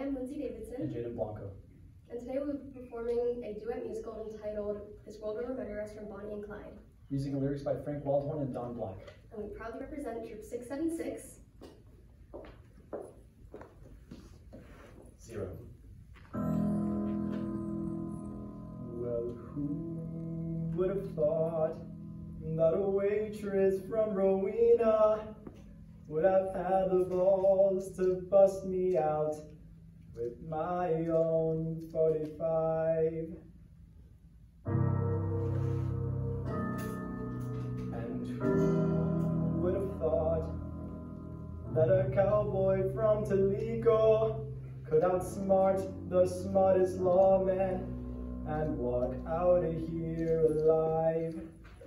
I'm Lindsay Davidson. And Jaden Blanco. And today we'll be performing a duet musical entitled This World Will Remember Us from Bonnie and Clyde. Music and lyrics by Frank Waldhorn and Don Black. And we proudly represent Troop 676. 0. Well, who would have thought that a waitress from Rowena would have had the balls to bust me out with my own 45. And who would have thought that a cowboy from Toledo could outsmart the smartest lawman and walk out of here alive.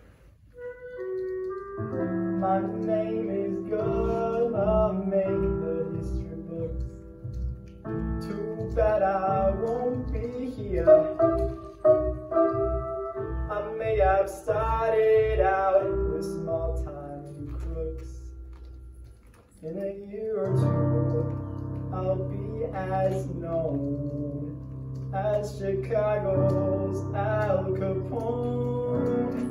My name is gonna make the history books. Too bad I won't be here. I may have started out with small-time crooks. In a year or two, I'll be as known as Chicago's Al Capone.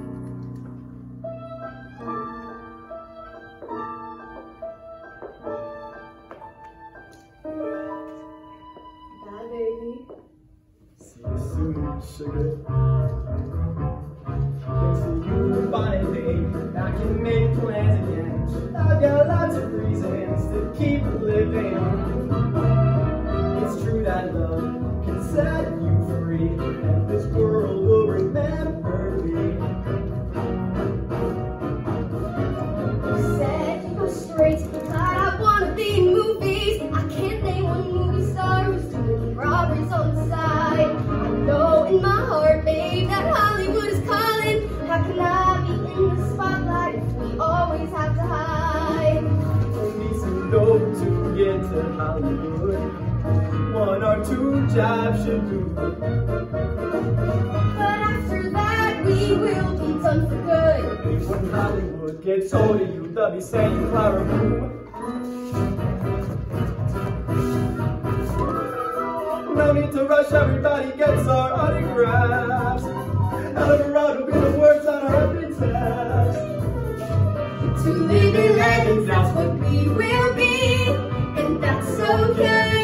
Bye, baby. See you soon, sugar. Thanks to you, Bonnie, babe, I can make plans again. I've got lots of reasons to keep living. It's true that love can set you free, and this world will remember me. Said you go straight to the cloud. I wanna be in movies. I can't name one movie star who's doing robbers on the side. I know in my heart, babe, that Hollywood is calling. How can I be in the spotlight if we always have to hide? We need some dough to get to Hollywood. 1 or 2 jobs should do. But after that, we will be done for good. When Hollywood gets hold of you, they'll be saying Clara Boo. No need to rush, everybody gets our autographs. Eldorado will be the words on our epitaphs. To live in legends, that's what we will be, and that's okay.